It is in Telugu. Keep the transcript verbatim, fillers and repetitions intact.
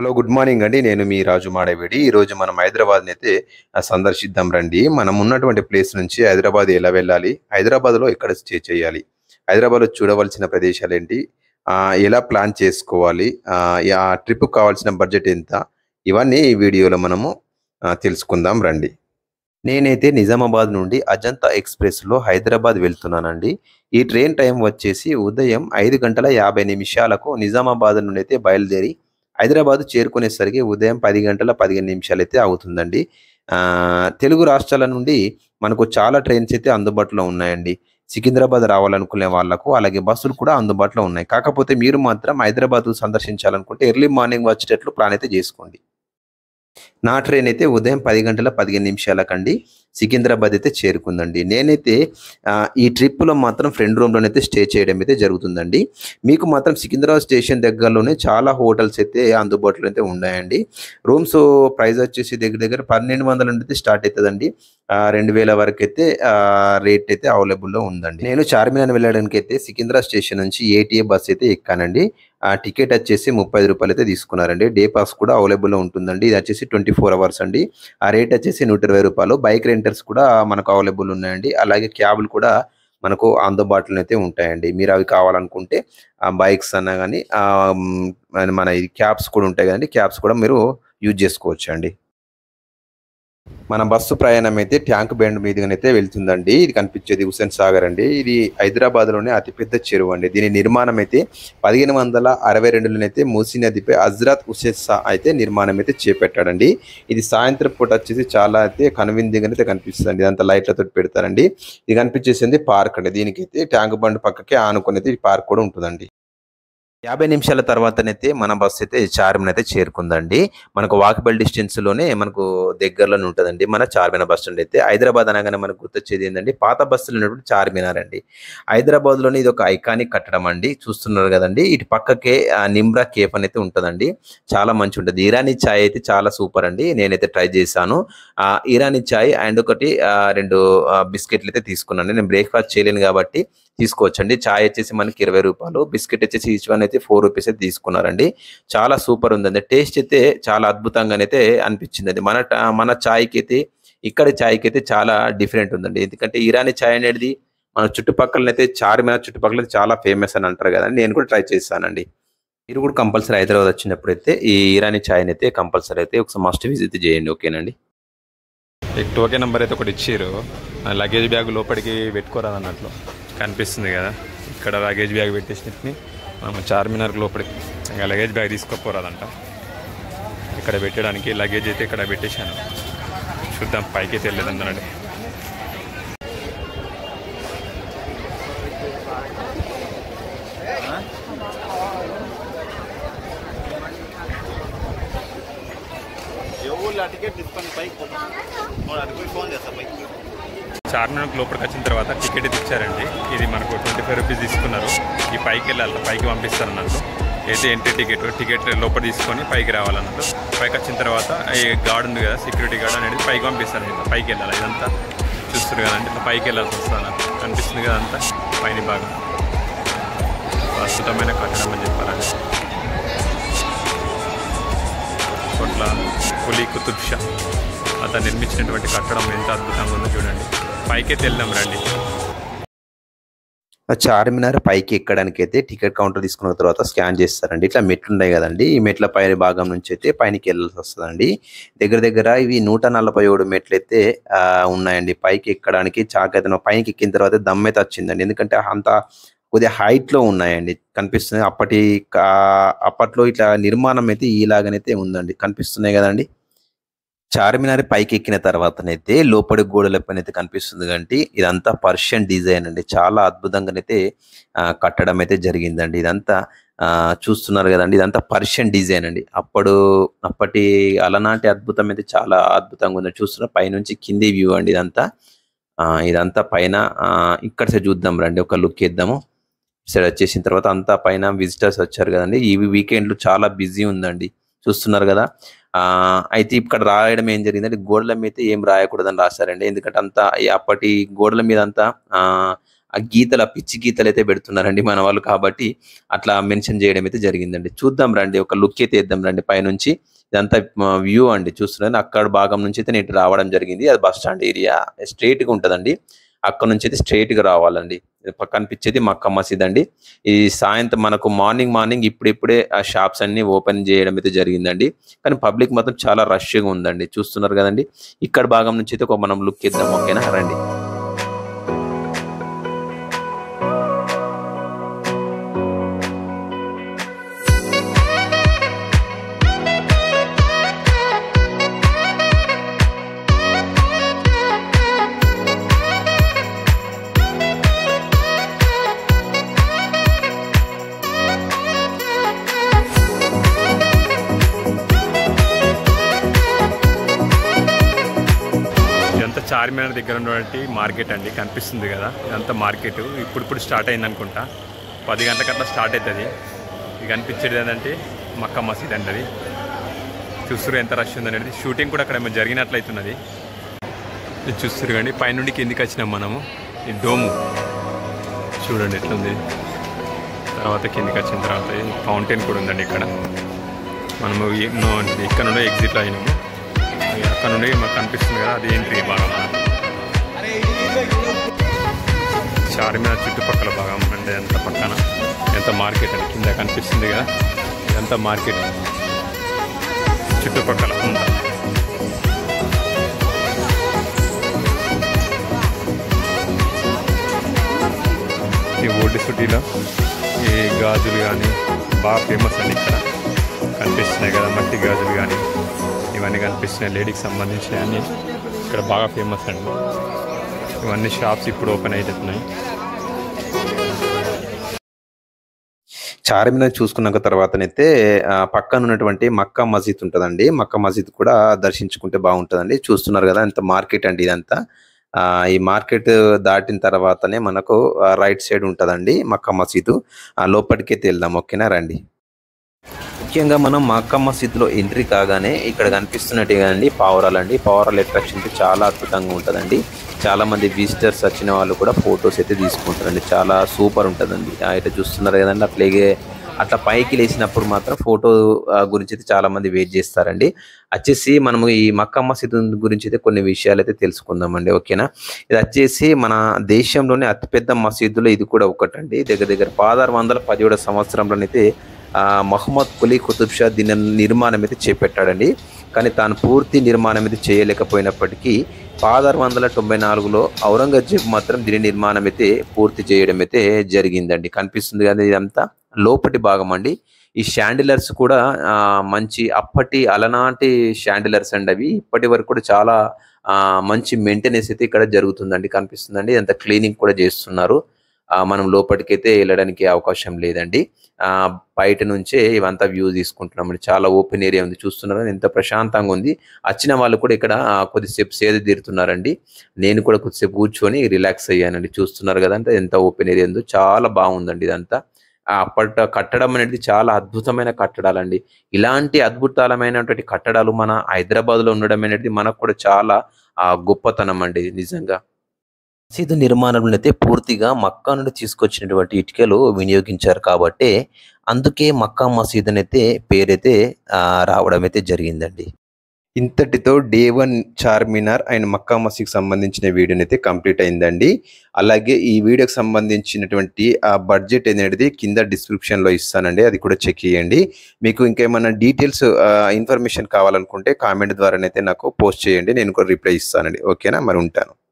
హలో గుడ్ మార్నింగ్ అండి. నేను మీ రాజు మాడేవిడి. ఈరోజు మనం హైదరాబాద్‌నైతే ఆహ్, సందర్శిద్దాం రండి. మనం ఉన్నటువంటి ప్లేస్ నుంచి హైదరాబాద్ ఎలా వెళ్ళాలి? హైదరాబాద్‌లో ఎక్కడ స్టే చేయాలి? హైదరాబాద్‌లో చూడవలసిన ప్రదేశాలేంటి? ఆహ్, ఎలా ప్లాన్ చేసుకోవాలి? ఆహ్, యా ట్రిప్‌కి కావాల్సిన బడ్జెట్ ఎంత? ఇవన్నీ ఈ వీడియోలో మనము ఆహ్, తెలుసుకుందాం రండి. నేనైతే నిజామాబాద్ నుండి అజంతా ఎక్స్‌ప్రెస్‌లో హైదరాబాద్ వెళ్తున్నానండి. ఈ ట్రైన్ టైం వచ్చేసి ఉదయం ఐదు గంటల యాభై నిమిషాలకు నిజామాబాద్ నుండైతే బయలుదేరి హైదరాబాద్ చేరుకునేసరికి ఉదయం పది గంటల పదిహేను నిమిషాలైతే అవుతుందండి. ఆహ్, తెలుగు రాష్ట్రాల నుండి మనకు చాలా ట్రైన్స్ అయితే అందుబాటులో ఉన్నాయండి. సికింద్రాబాద్ రావాలనుకునే వాళ్ళకు అలాగే బస్సులు కూడా అందుబాటులో ఉన్నాయి. కాకపోతే మీరు మాత్రం హైదరాబాద్ సందర్శించాలనుకుంటే ఎర్లీ మార్నింగ్ వచ్చేటట్లు ప్లాన్ అయితే జేసుకోండి. నా ట్రైన్ అయితే ఉదయం పది గంటల పదిహేను నిమిషాలకండి సికింద్రాబాద్ అయితే చేరుకుందండి. నేనైతే ఆహ్, ఈ ట్రిప్‌లో మాత్రం ఫ్రెండ్ రూమ్‌లోనైతే స్టే చేయడం అయితే జరుగుతుందండి. మీకు మాత్రం సికింద్రాబాద్ స్టేషన్ దగ్గరలోనే చాలా హోటల్స్ అయితే అందుబాటులో అయితే ఉన్నాయండి. రూమ్స్ ప్రైస్ వచ్చేసి దగ్గర దగ్గర పన్నెండు వందల నుండి స్టార్ట్ అయితదండి. ఆహ్, రెండు వేల వరకైతే ఆహ్, రేట్ అయితే అవైలబుల్‌లో ఉందండి. నేను చార్మినార్ వెళ్ళడానికైతే సికింద్రా స్టేషన్ నుంచి ఏటీఏ బస్ అయితే ఎక్కానండి. ఆ టికెట్ వచ్చేసి రూ. ముప్పై అయితే తీసుకున్నారండి. డే పాస్ కూడా అవైలబుల్‌లో ఉంటుందండి. ఇది వచ్చేసి ఇరవై నాలుగు అవర్స్ అండి. ఆ రేట్ వచ్చేసి రూ. నూట ఇరవై. బైక్ రెంటల్స్ కూడా మనకు అవైలబుల్ ఉన్నాయండి. అలాగే క్యాబ్‌లు కూడా మనకు అందుబాటులో అయితే ఉంటాయండి. మీరు అవి కావాలనుకుంటే ఆహ్, బైక్స్ అన్నా గాని ఆహ్, హ్మ్, మన ఈ క్యాబ్స్ కూడా ఉంటాయి కదండీ! క్యాబ్స్ కూడా మీరు యూజ్ చేసుకోవచ్చండి. మన బస్సు ప్రయాణం అయితే ట్యాంక్ బండ్ మీదుగానైతే వెళ్తుందండి. ఇది కనిపించేది హుస్సేన్ సాగర్ అండి. ఇది హైదరాబాద్‌లోనే అతిపెద్ద చెరువు అండి. దీని నిర్మాణం అయితే పదిహేను వందల అరవై రెండులోనైతే మూసీ నదిపై హజ్రత్ హుస్సేన్ షా అయితే నిర్మాణం అయితే చేపట్టాడండి. ఇది సాయంత్రం పూట వచ్చేసి చాలా అయితే కనువిందుగానైతే కనిపిస్తదండి. ఇదంతా లైట్‌లతోటి పెడతారండి. ఇది కనిపించేసింది పార్క్ అండి. దీనికైతే ట్యాంక్ బండ్ పక్కకే ఆనుకొని అయితే ఈ పార్క్ కూడా ఉంటదండి. యాభై నిమిషాల తర్వాతనైతే మన బస్ అయితే చార్మినార్ అయితే చేరుకుందండి. మనకు వాకబుల్ డిస్టెన్స్‌లోనే మనకు దగ్గరలోనే ఉంటదండి మన చార్మినార్ బస్ స్టాండ్ అయితే. హైదరాబాద్ అనగానే మనకు గుర్తొచ్చేది ఏందండి, పాత బస్సులో ఉన్నటువంటి చార్మినార్ అండి. హైదరాబాద్‌లోని ఇదొక ఐకానిక్ కట్టడం అండి. చూస్తున్నారు గదండీ! ఇటు పక్కకే ఆహ్, నిమ్రా కేఫ్ అనైతే ఉంటదండి. చాలా మంచిగుంటది. ఇరానీ చాయ్ అయితే చాలా సూపర్ అండి. నేనైతే ట్రై చేశాను. ఆహ్, ఇరానీ చాయ్ అండ్ ఒకటి ఆహ్, రెండు ఆహ్, బిస్కెట్‌లయితే తీసుకున్నాను. నేను బ్రేక్‌ఫాస్ట్ చేయలేను గాబట్టి తీసుకోవచ్చండి. చాయ్ వచ్చేసి మనకి రూ. ఇరవై. బిస్కెట్ వచ్చేసి ఈచ్ వన్ అయితే రూ. నాలుగు అయితే తీసుకున్నారండి. చాలా సూపర్ ఉందండి. టేస్ట్ అయితే చాలా అద్భుతంగానైతే అనిపించిందండి. మన ట మన చాయ్‌కైతే ఇక్కడి చాయ్‌కైతే చాలా డిఫరెంట్ ఉందండి. ఎందుకంటే ఇరానీ చాయ్ అనేది మన చుట్టుపక్కలనైతే చార్మినార్ చుట్టుపక్కల చాలా ఫేమస్ అని అంటారు గదండీ! నేను కూడా ట్రై చేశానండి. మీరు కూడా కంపల్సరీ హైదరాబాద్ వచ్చినప్పుడైతే ఈ ఇరానీ చాయ్‌నైతే కంపల్సరీ అయితే ఒకసారి మస్ట్ విజిట్ చేయండి. ఓకేనండి. మీకు టోకెన్ నెంబర్ అయితే ఒకటి ఇచ్చిర్రు. ఆ లగేజ్ బ్యాగ్ లోపలికి పెట్టుకోరాదన్నట్లు కనిపిస్తుంది కదా. ఇక్కడ లగేజ్ బ్యాగ్ పెట్టేసినట్టు మనం చార్మినార్ లోపలికి ఇంకా లగేజ్ బ్యాగ్ తీసుకోపోరాదంట. ఇక్కడ పెట్టడానికి లగేజ్ అయితే ఇక్కడ పెట్టేశాను. చూద్దాం పైకి అయితే వెళ్ళేదందరండి. చార్మినార్ లోపలికి వచ్చిన తర్వాత టికెట్ అయితే ఇచ్చారండి. ఇది మనకు ట్వంటీ ఫైవ్ రూపీస్ తీసుకున్నారు. ఈ పైకి వెళ్ళాలి, పైకి పంపిస్తారు అన్నట్టు. అయితే ఎంట్రీ టికెట్ టికెట్ లోపల తీసుకొని పైకి రావాలన్నట్టు. పైకి వచ్చిన తర్వాత ఈ గార్డ్ ఉంది కదా, సెక్యూరిటీ గార్డ్ అనేది పైకి పంపిస్తారు. పైకి వెళ్ళాలి. ఇదంతా చూస్తారు కదండి, ఇట్లా పైకి వెళ్ళాల్సి వస్తుంది. కనిపిస్తుంది కదా అంతా పైన భాగం. అద్భుతమైన కట్టడం అని చెప్పాలండి. కొట్ల కులీ కుతుబ్ షా అతను నిర్మించినటువంటి కట్టడం ఎంత అద్భుతంగా ఉందో చూడండి. పైకైతే వెళ్దాం రండి. ఆ చార్మినార్ పైకి ఎక్కడానికైతే టికెట్ కౌంటర్ తీసుకున్న తర్వాత స్కాన్ చేస్తారండి. ఇట్లా మెట్లున్నాయి గదండీ! ఈ మెట్ల పై భాగం నుంచి అయితే పైనకి వెళ్ళాల్సొస్తదండి. దగ్గర దగ్గర ఇవి నూట నలభై ఏడు మెట్లయితే ఆహ్, ఉన్నాయండి. పైకి ఎక్కడానికి చాకైతను పైకి ఎక్కిన తర్వాత దమ్మయితే వచ్చిందండి. ఎందుకంటే అంత కొద్దిగా హైట్‌లో ఉన్నాయండి. కనిపిస్తున్నాయి. అప్పటి కా అప్పట్లో ఇట్లా నిర్మాణం అయితే ఇలాగనైతే ఉందండి. కనిపిస్తున్నాయి గదండీ! చార్మినార్ పైకెక్కిన తర్వాతనైతే లోపలి గోడల పైనైతే కనిపిస్తుంది గాంటి ఇదంతా పర్షియన్ డిజైన్ అండి. చాలా అద్భుతంగానైతే ఆహ్, కట్టడం అయితే జరిగిందండి. ఇదంతా ఆహ్, చూస్తున్నారు గదండీ! ఇదంతా పర్షియన్ డిజైన్ అండి. అప్పుడు అప్పటి అలనాటి అద్భుతం అయితే చాలా అద్భుతంగా ఉందండి. చూస్తున్నారు పైనుంచి కింది వ్యూ అండి ఇదంతా. ఆహ్, ఇదంతా పైన ఆహ్, ఇక్కడ సైడ్ చూద్దాం రండి. ఒక లుక్ ఇద్దాము. ఇటు సైడ్ వచ్చేసిన తర్వాత అంతా పైన విజిటర్స్ వచ్చారు గదండీ! ఈ వీకెండ్‌లో చాలా బిజీ ఉందండి. చూస్తున్నారు గదా! ఆహ్, అయితే ఇక్కడ రాయడం ఏం జరిగిందంటే గోడల మీద ఏం రాయకూడదని రాసారండి. ఎందుకంటే అంతా ఈ అప్పటి గోడల మీద అంతా ఆహ్, ఆ గీతలు ఆ పిచ్చి గీతలు అయితే పెడుతున్నారండి మన వాళ్ళు, కాబట్టి అట్లా మెన్షన్ చేయడం అయితే జరిగిందండి. చూద్దాం రండి, ఒక లుక్ అయితే ఇద్దాం రండి పైనుంచి. ఇదంతా వ్యూ అండి చూస్తున్నారు. అక్కడ భాగం నుంచి అయితే నేను రావడం జరిగింది. అది బస్ స్టాండ్ ఏరియా స్ట్రైట్ గా ఉంటదండి. అక్కడ నుంచి అయితే స్ట్రైట్ గా రావాలండి. కనిపించేది మక్కా మసీద్ అండి. ఈ సాయంత్రం మనకు మార్నింగ్ మార్నింగ్ ఇప్పుడిప్పుడే ఆ షాప్స్ అన్ని ఓపెన్ చేయడం అయితే జరిగిందండి. కానీ పబ్లిక్ మాత్రం చాలా రష్ గా ఉందండి. చూస్తున్నారు కదండి. ఇక్కడ భాగం నుంచి అయితే ఒక మనం లుక్ ఇద్దాం. ఓకేనా రండి. చార్మినార్ దగ్గర ఉన్నటువంటి మార్కెట్ అండి, కనిపిస్తుంది కదా. ఇదంతా మార్కెట్ ఇప్పుడు ఇప్పుడు స్టార్ట్ అయింది అనుకుంటా. పది గంటలకు అట్లా స్టార్ట్ అవుతుంది. ఇది కనిపించేది ఏంటంటే మక్కా మసీద్ అండి. అది చూస్తున్నారు ఎంత రష్ ఉందనేది. షూటింగ్ కూడా అక్కడ జరిగినట్లయితున్నది. ఇది చూస్తున్నారు కండి. పైనుండి కిందికి వచ్చినాం మనము. ఈ డోము చూడండి ఎట్లుంది. తర్వాత కిందికి వచ్చిన తర్వాత ఫౌంటైన్ కూడా ఉందండి ఇక్కడ. మనము ఇక్కడ నుండి ఎగ్జిట్లో అయినాము. అక్కడ నుండి మాకు కనిపిస్తుంది కదా, అది ఎంట్రీ భాగం. చార్మినార్ చుట్టుపక్కల భాగం అంటే ఎంత పక్కన ఎంత మార్కెట్ అని కింద కనిపిస్తుంది కదా, ఎంత మార్కెట్ చుట్టుపక్కల ఉందా. ఈ ఓల్డ్ సిటీలో ఈ గాజులు కానీ బాగా ఫేమస్ అండి. ఇక్కడ కనిపిస్తున్నాయి కదా మట్టి గాజులు కానీ ఇవన్నీ కనిపిస్తున్నాయి. లేడీకి సంబంధించినవి అన్నీ ఇక్కడ బాగా ఫేమస్ అండి. ఇవన్నీ షాప్స్ ఇప్పుడు ఓపెన్ అవుతున్నాయి. చార్మినార్ చూసుకున్నాక తర్వాతనైతే పక్కన ఉన్నటువంటి మక్కా మసీద్ ఉంటుందండి. మక్కా మసీద్ కూడా దర్శించుకుంటే బాగుంటుందండి. చూస్తున్నారు కదా ఎంత మార్కెట్ అండి ఇదంతా. ఈ మార్కెట్ దాటిన తర్వాతనే మనకు రైట్ సైడ్ ఉంటుందండి మక్కా మసీదు. లోపలికైతే వెళ్దాం. ఓకేనా రండి. ముఖ్యంగా మనం మక్కా మసీద్లో ఎంట్రీ కాగానే ఇక్కడ కనిపిస్తున్నట్టుగా అండి పావురాలు అండి. పావురాలు అట్రాక్షన్ అయితే చాలా అద్భుతంగా ఉంటుందండి. చాలా మంది విజిటర్స్ వచ్చిన వాళ్ళు కూడా ఫొటోస్ అయితే తీసుకుంటారండి. చాలా సూపర్ ఉంటుందండి. అయితే చూస్తున్నారు కదండి. అట్లాగే అట్లా పైకి లేచినప్పుడు మాత్రం ఫోటో గురించి అయితే చాలా మంది వెయిట్ చేస్తారండి. వచ్చేసి మనము ఈ మక్కా మసీద్ గురించి అయితే కొన్ని విషయాలు అయితే తెలుసుకుందామండి. ఓకేనా. ఇది వచ్చేసి మన దేశంలోనే అతిపెద్ద మసీదులో ఇది కూడా ఒకటండి. దగ్గర దగ్గర పదహారు వందల పదిహేడు సంవత్సరంలోనైతే మహమ్మద్ కులీ కుతుబ్ షా దీని నిర్మాణం అయితే చేపట్టాడండి. కానీ తాను పూర్తి నిర్మాణం అయితే చేయలేకపోయినప్పటికీ పదహారు వందల తొంభై నాలుగులో ఔరంగజేబ్ మాత్రం దీని నిర్మాణం అయితే పూర్తి చేయడం అయితే జరిగిందండి. కనిపిస్తుంది కదా ఇదంతా లోపటి భాగం అండి. ఈ షాండిలర్స్ కూడా మంచి అప్పటి అలనాటి షాండిలర్స్ అండి. అవి ఇప్పటి వరకు కూడా చాలా మంచి మెయింటెనెన్స్ అయితే ఇక్కడ జరుగుతుందండి. కనిపిస్తుందండి. ఇదంతా క్లీనింగ్ కూడా చేస్తున్నారు. మనం లోపలికైతే వెళ్ళడానికి అవకాశం లేదండి. బయట నుంచే ఇవంతా వ్యూ తీసుకుంటున్నామండి. చాలా ఓపెన్ ఏరియా ఉంది. చూస్తున్నారు ఎంత ప్రశాంతంగా ఉంది. వచ్చిన వాళ్ళు కూడా ఇక్కడ కొద్దిసేపు సేద తీరుతున్నారండి. నేను కూడా కొద్దిసేపు కూర్చొని రిలాక్స్ అయ్యానండి. చూస్తున్నారు కదంటే ఎంత ఓపెన్ ఏరియా ఉందో. చాలా బాగుందండి ఇదంతా. అప్పటి కట్టడం అనేది చాలా అద్భుతమైన కట్టడాలండి. ఇలాంటి అద్భుతమైనటువంటి కట్టడాలు మన హైదరాబాద్లో ఉండడం అనేది మనకు కూడా చాలా గొప్పతనం అండి నిజంగా. మసీదు నిర్మాణంలో అయితే పూర్తిగా మక్కా నుండి తీసుకొచ్చినటువంటి ఇటుకలు వినియోగించారు కాబట్టి అందుకే మక్కా మసీద్ అయితే పేరైతే రావడం అయితే జరిగిందండి. ఇంతటితో day one Charminar and Mecca మసీద్కి సంబంధించిన వీడియోని అయితే కంప్లీట్ అయిందండి. అలాగే ఈ వీడియోకి సంబంధించినటువంటి ఆ బడ్జెట్ అనేది కింద డిస్క్రిప్షన్లో ఇస్తానండి. అది కూడా చెక్ చేయండి. మీకు ఇంకేమైనా డీటెయిల్స్ ఇన్ఫర్మేషన్ కావాలనుకుంటే కామెంట్ ద్వారానైతే నాకు పోస్ట్ చేయండి. నేను కూడా రిప్లై ఇస్తానండి. ఓకేనా, మరి ఉంటాను.